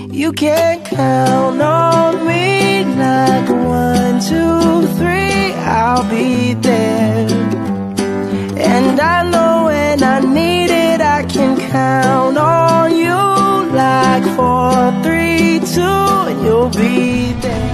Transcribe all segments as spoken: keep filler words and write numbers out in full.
You can count on me like one, two, three, I'll be there. And I know when I need it, I can count on you like four, three, two, and you'll be there.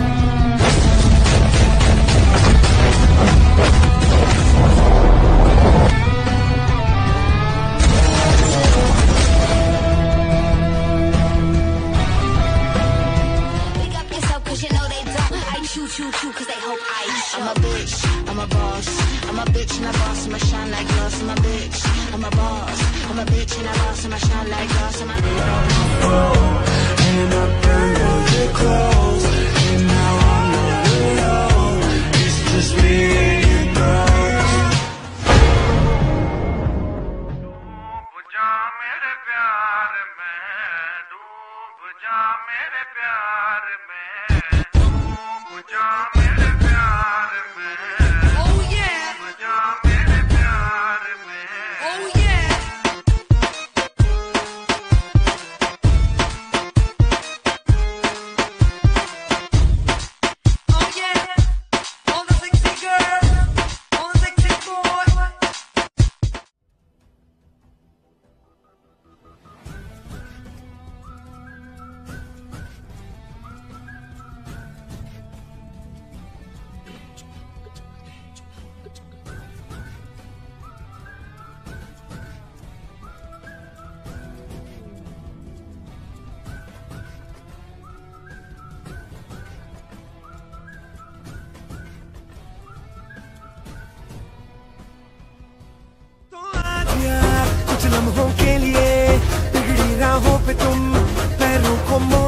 Choo choo choo, cause they hope I show. I'm a bitch, I'm a boss. I'm a bitch and a boss, I'ma shine like glass. I'm a bitch, I'm a boss. I'm a bitch and a boss, I'ma shine like glass. I'm a bitch. And I burn all your clothes, and now I'm not alone. It's just me and you, girl. डूब जा मेरे प्यार में, डूब जा मेरे प्यार में. कुछ लम्हों के लिए बिगड़ी राहों पे तुम पैरों को मोड़